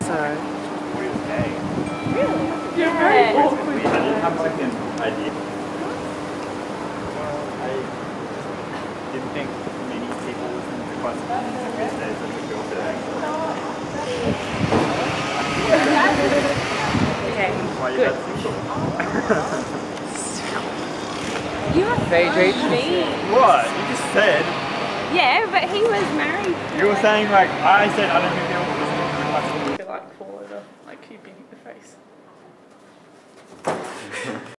so. We were gay. Really? You're very awkward. I didn't have like an idea. I didn't think many people listen to classical music these days as a girl today. Okay, Why you good. that single? You are Areej. so mean. What? You just said. Yeah, but he was married. You were saying like, I said I don't think people listen to classical music. Like fall over, like keeping the face.